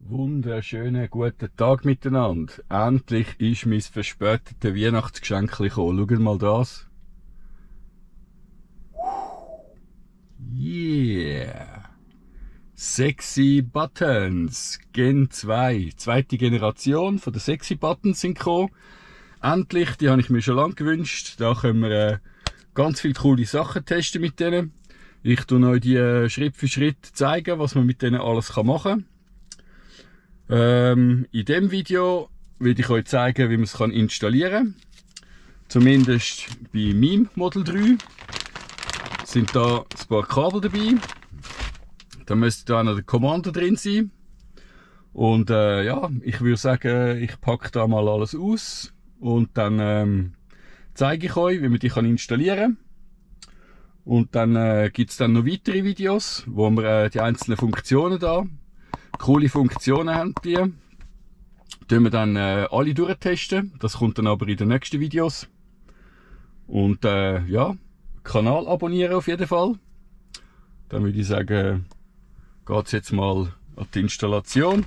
Wunderschönen guten Tag miteinander. Endlich ist mein verspätetes Weihnachtsgeschenk gekommen. Schaut mal das. Yeah! Sexy Buttons Gen 2. Zweite Generation von den Sexy Buttons sind gekommen. Endlich, die habe ich mir schon lange gewünscht. Da können wir ganz viele coole Sachen testen mit denen. Ich tue euch die Schritt für Schritt zeigen, was man mit denen alles machen kann. In diesem Video will ich euch zeigen, wie man es installieren kann. Zumindest bei meinem Model 3 sind da ein paar Kabel dabei. Da müsste da noch der Commander drin sein. Und ja, ich würde sagen, ich packe da mal alles aus und dann zeige ich euch, wie man die installieren kann. Und dann gibt es dann noch weitere Videos, wo wir die einzelnen Funktionen da, coole Funktionen haben die. Tun wir dann alle durchtesten. Das kommt dann aber in den nächsten Videos. Und ja, Kanal abonnieren auf jeden Fall. Dann würde ich sagen, geht es jetzt mal an die Installation.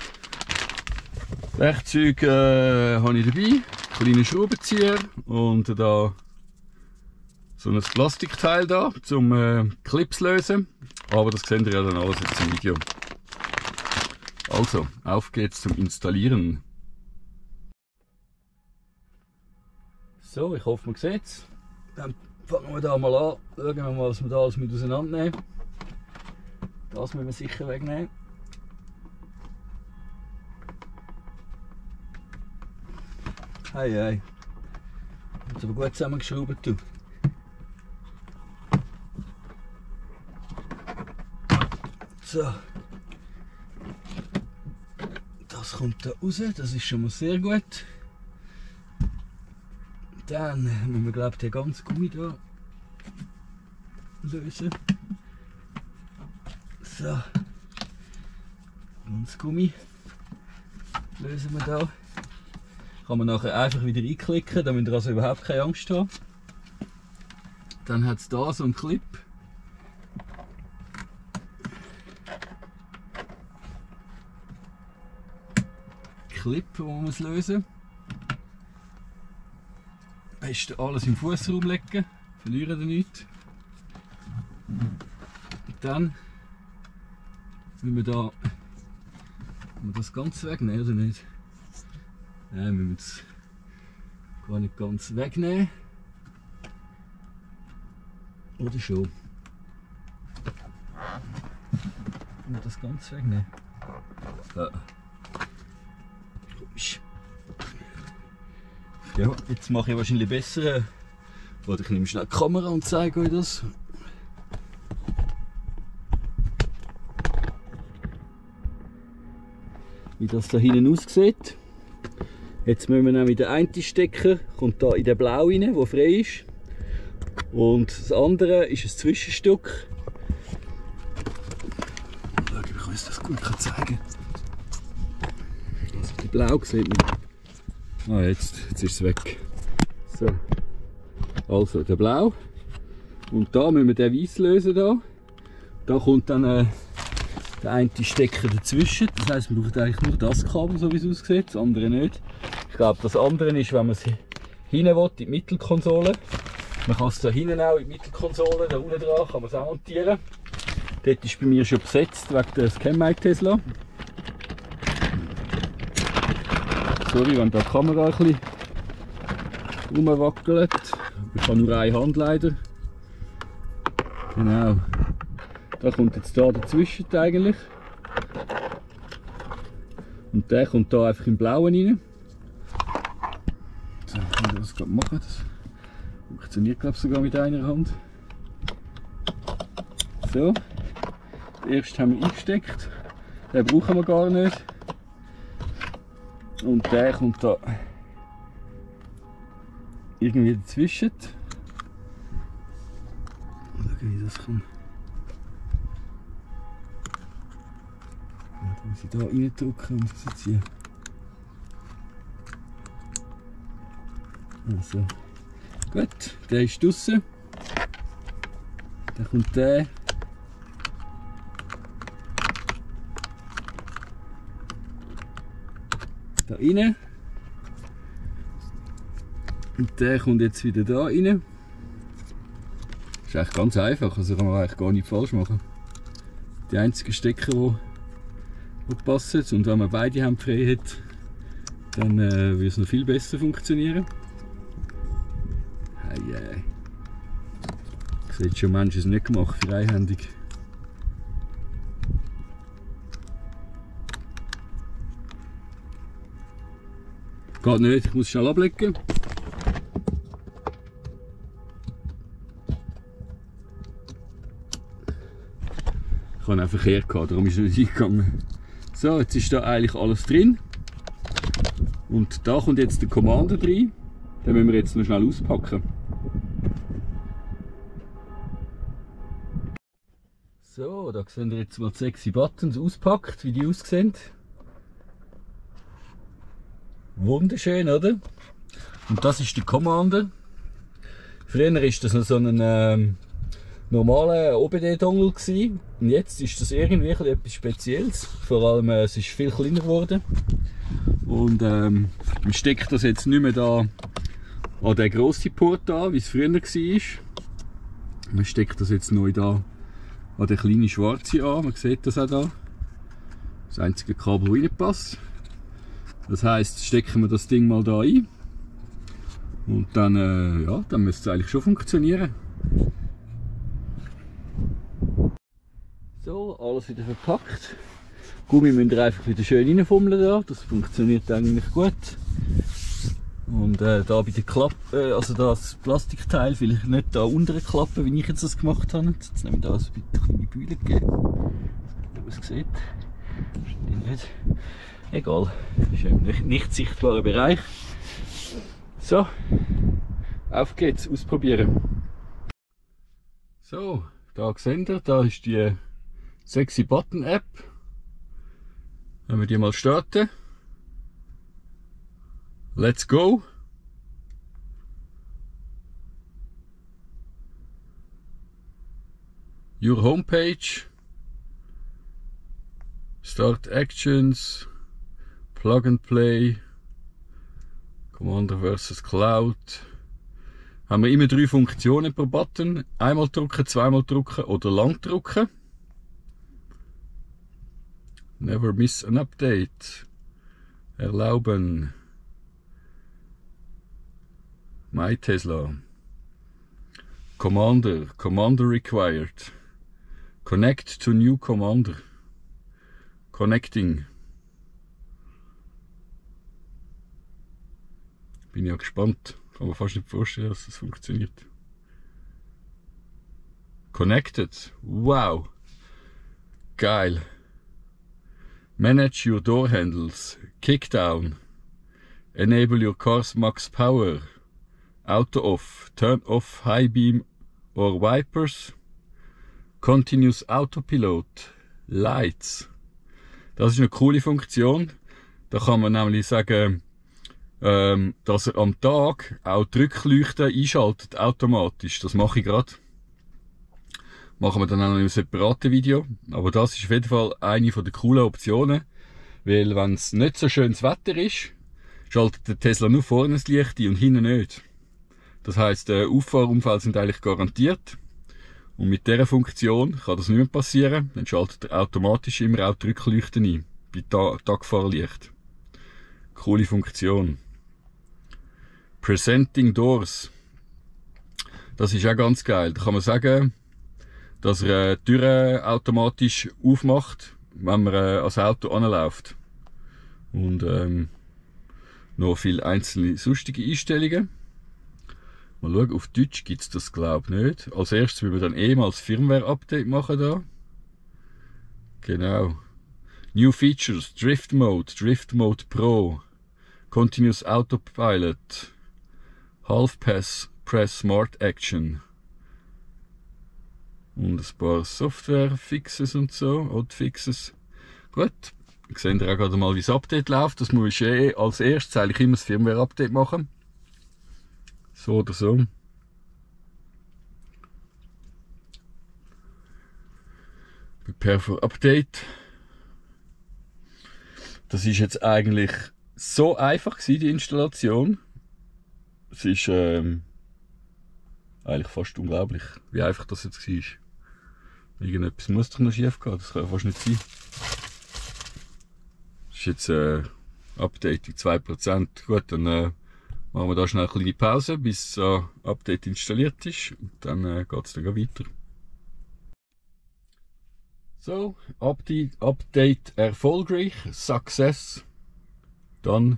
Werkzeuge habe ich dabei, kleine Schraubenzieher und da so ein Plastikteil da zum Clips lösen. Aber das seht ihr ja dann alles jetzt im Video. Also, auf geht's zum Installieren. So, ich hoffe, man sieht es. Dann fangen wir da mal an. Schauen wir mal, was wir da alles mit auseinandernehmen. Das müssen wir sicher wegnehmen. Hey, hey. Jetzt aber gut zusammengeschraubt, du. So. Das kommt da raus, das ist schon mal sehr gut. Dann müssen wir, glaube ich, den ganzen Gummi da lösen. So. Ganz Gummi lösen wir da. Kann man nachher einfach wieder einklicken, damit ihr also überhaupt keine Angst habt. Dann hat es da so einen Clip. Wo man es lösen. Am besten alles im Fußraum legen, verlieren ihr nichts. Und dann müssen wir da das Ganze wegnehmen, oder nicht? Nein, wir müssen es gar nicht ganz wegnehmen. Oder schon? Müssen wir das Ganze wegnehmen? Ja. Ja, jetzt mache ich wahrscheinlich besser. Warte, ich nehme schnell die Kamera und zeige euch das. Wie das da hinten aussieht. Jetzt müssen wir nämlich den einen Stecker, kommt da in den Blau rein, der frei ist. Und das andere ist ein Zwischenstück. Schau, ich kann euch das gut zeigen. Also die Blau sieht man. Ah, jetzt ist es weg. So. Also der Blau. Und da müssen wir den Weiß lösen. Da kommt dann der eine Stecker dazwischen. Das heisst, wir brauchen eigentlich nur das Kabel, so wie es aussieht, das andere nicht. Ich glaube, das andere ist, wenn man es hinten will, in die Mittelkonsole. Man kann es da hinten auch in die Mittelkonsole, da unten dran, kann man es auch montieren. Dort ist bei mir schon besetzt, wegen der Scam-Mike Tesla. Sorry, wenn da die Kamera ein bisschen rumwackelt. Ich habe nur eine Hand leider. Genau. Da kommt jetzt da dazwischen eigentlich. Und der kommt da einfach im Blauen rein. So, ich kann das gerade machen. Das funktioniert, glaube ich, sogar mit einer Hand. So. Den ersten haben wir eingesteckt. Den brauchen wir gar nicht. Und der kommt da irgendwie dazwischen. Schauen, wie das kommt. Da muss ich da reindrücken und rausziehen. Also, gut, der ist draussen. Dann kommt der da rein. Und der kommt jetzt wieder da rein. Das ist eigentlich ganz einfach, also kann man eigentlich gar nicht falsch machen. Die einzigen Stecker, die passen, und wenn man beide Hände frei hat, dann wird es noch viel besser funktionieren. Hey. Das hätte schon manches nicht gemacht, freihändig. Geht nicht, ich muss schnell ablegen. Ich habe einen Verkehr gehabt, darum ist es nicht eingegangen. So, jetzt ist da eigentlich alles drin. Und da kommt jetzt der Commander rein. Den müssen wir jetzt noch schnell auspacken. So, da sehen wir jetzt mal die 6 Buttons auspackt, wie die aussehen. Wunderschön, oder? Und das ist der Commander. Früher war das noch so ein normaler OBD-Dongle gewesen. Und jetzt ist das irgendwie etwas Spezielles. Vor allem, es ist viel kleiner geworden. Und man steckt das jetzt nicht mehr da an den grossen Port an, wie es früher war. Man steckt das jetzt neu da an den kleinen schwarzen an. Man sieht das auch da. Das einzige Kabel, das reinpasst. Das heisst, stecken wir das Ding mal da ein. Und dann, ja, dann müsste es eigentlich schon funktionieren. So, alles wieder verpackt. Gummi müsst ihr einfach wieder schön reinfummeln da. Das funktioniert eigentlich gut. Und da bei der Klappe, also das Plastikteil, vielleicht nicht da unter der Klappe, wie ich jetzt das gemacht habe. Jetzt nehme ich da eine kleine Bühne gegeben. Ob man es sieht. Wahrscheinlich nicht. Egal, ist im nicht sichtbaren Bereich. So, auf geht's, ausprobieren. So, da seht ihr, da ist die Sexy Button App. Wenn wir die mal starten. Let's go! Your homepage. Start Actions. Plug and Play. Commander vs Cloud. Haben wir immer 3 Funktionen pro Button. Einmal drücken, zweimal drücken oder lang drücken. Never miss an update. Erlauben. My Tesla. Commander. Commander required. Connect to new Commander. Connecting. Bin ja gespannt. Kann mir fast nicht vorstellen, dass das funktioniert. Connected. Wow. Geil. Manage your door handles. Kickdown. Enable your car's max power. Auto off. Turn off high beam or wipers. Continuous Autopilot. Lights. Das ist eine coole Funktion. Da kann man nämlich sagen, dass er am Tag auch die Rückleuchten einschaltet, automatisch. Das mache ich gerade. Machen wir dann auch noch in einem separaten Video. Aber das ist auf jeden Fall eine der coolen Optionen. Weil wenn es nicht so schönes Wetter ist, schaltet der Tesla nur vorne das Licht ein und hinten nicht. Das heisst, Auffahrunfälle sind eigentlich garantiert. Und mit dieser Funktion kann das nicht mehr passieren. Dann schaltet er automatisch immer auch die Rückleuchten ein. Bei Tagfahrlicht. Coole Funktion. Presenting Doors. Das ist auch ganz geil. Da kann man sagen, dass er die Türen automatisch aufmacht, wenn man ans Auto anläuft. Und noch viele einzelne sonstige Einstellungen. Mal schauen, auf Deutsch gibt es das glaube ich nicht. Als erstes müssen wir dann mal das Firmware-Update machen da. Genau. New Features, Drift Mode Pro, Continuous Autopilot, Half Press Smart Action und ein paar Software-Fixes und so, Hotfixes. Gut, ich sehe auch gerade mal, wie das Update läuft. Das muss ich als erstes eigentlich immer das Firmware-Update machen. So oder so. Prepare for Update. Das ist jetzt eigentlich so einfach gewesen, die Installation. Es ist eigentlich fast unglaublich, wie einfach das jetzt war. Irgendetwas muss doch noch schief gehen, das kann ja fast nicht sein. Das ist jetzt Updating 2%. Gut, dann machen wir da schnell eine kleine Pause, bis das Update installiert ist. Und dann geht es dann weiter. So, Update erfolgreich, Success. Dann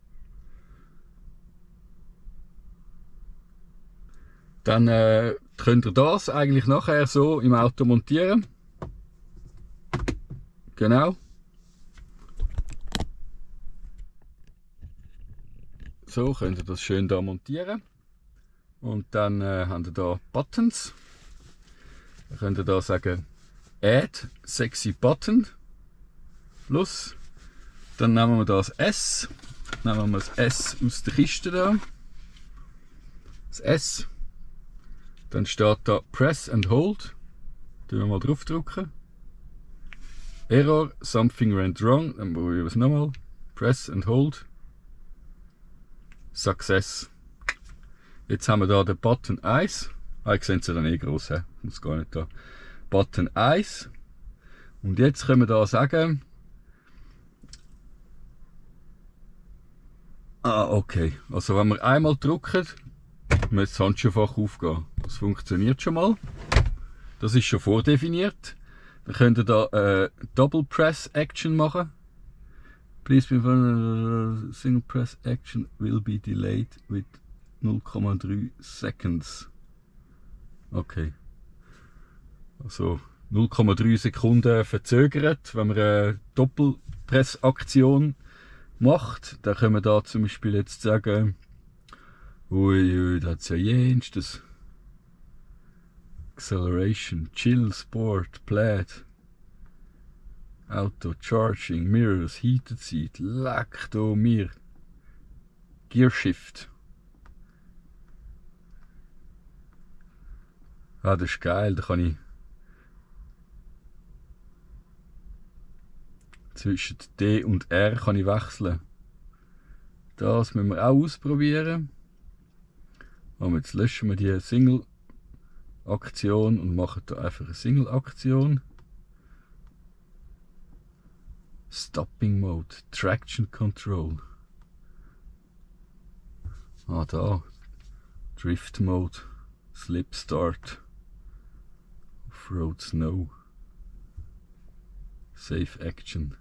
könnt ihr das eigentlich nachher so im Auto montieren. Genau. So könnt ihr das schön da montieren. Und dann habt ihr da Buttons. Dann könnt ihr da sagen Add Sexy Button. Plus. Dann nehmen wir das S. Nehmen wir das S aus der Kiste da. Das S. Dann steht da Press and Hold. Tun wir mal drauf drücken. Error, something went wrong. Dann probieren wir es nochmal. Press and Hold. Success. Jetzt haben wir da den Button 1. Ich sehe es ja dann eh gross, he? Muss gar nicht da. Button 1. Und jetzt können wir da sagen. Okay. Also wenn wir einmal drücken, muss das Handschuhfach aufgehen. Das funktioniert schon mal. Das ist schon vordefiniert. Dann könnt ihr da Double Press Action machen. Please be single press action will be delayed with 0,3 seconds. Okay. Also 0,3 Sekunden verzögert, wenn man eine Doppelpressaktion macht. Dann können wir da zum Beispiel jetzt sagen, ui, da hat es ja jenstes. Acceleration, Chill, Sport, Plaid, Auto, Charging, Mirrors, Heated Seat, leck da mir. Gear Shift. Das ist geil, da kann ich zwischen D und R kann ich wechseln. Das müssen wir auch ausprobieren. Aber jetzt löschen wir die Single-Aktion und machen da einfach eine Single-Aktion. Stopping Mode, Traction Control. Da. Drift Mode, Slip Start, Off-Road Snow, Safe Action.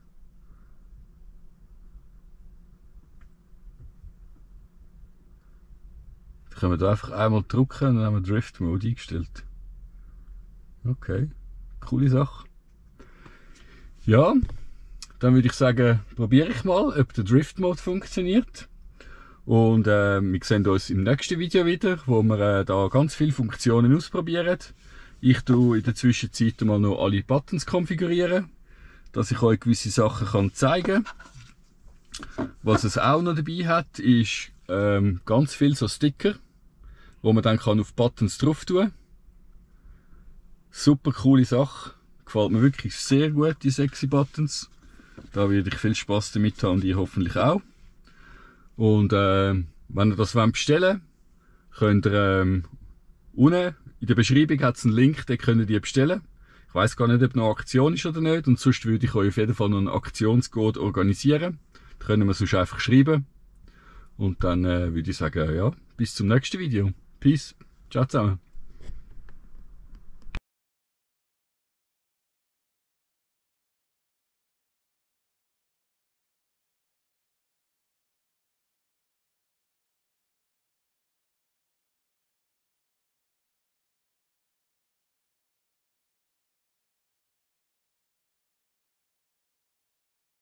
Da können wir da einfach einmal drücken und dann haben wir Drift Mode eingestellt. Okay, coole Sache. Ja, dann würde ich sagen, probiere ich mal, ob der Drift Mode funktioniert. Und wir sehen uns im nächsten Video wieder, wo wir da ganz viele Funktionen ausprobieren. Ich tue in der Zwischenzeit mal noch alle Buttons konfigurieren, dass ich euch gewisse Sachen zeigen kann. Was es auch noch dabei hat, ist ganz viele so Sticker, wo man dann auf Buttons drauf tun kann. Super coole Sache. Gefällt mir wirklich sehr gut, die sexy Buttons. Da werde ich viel Spaß damit haben und ihr hoffentlich auch. Und wenn ihr das bestellen wollt, könnt ihr unten in der Beschreibung hat es einen Link, den könnt ihr bestellen. Ich weiss gar nicht, ob noch eine Aktion ist oder nicht. Und sonst würde ich euch auf jeden Fall noch einen Aktionscode organisieren. Da können wir sonst einfach schreiben. Und dann würde ich sagen, ja, bis zum nächsten Video. Peace. Ciao zusammen.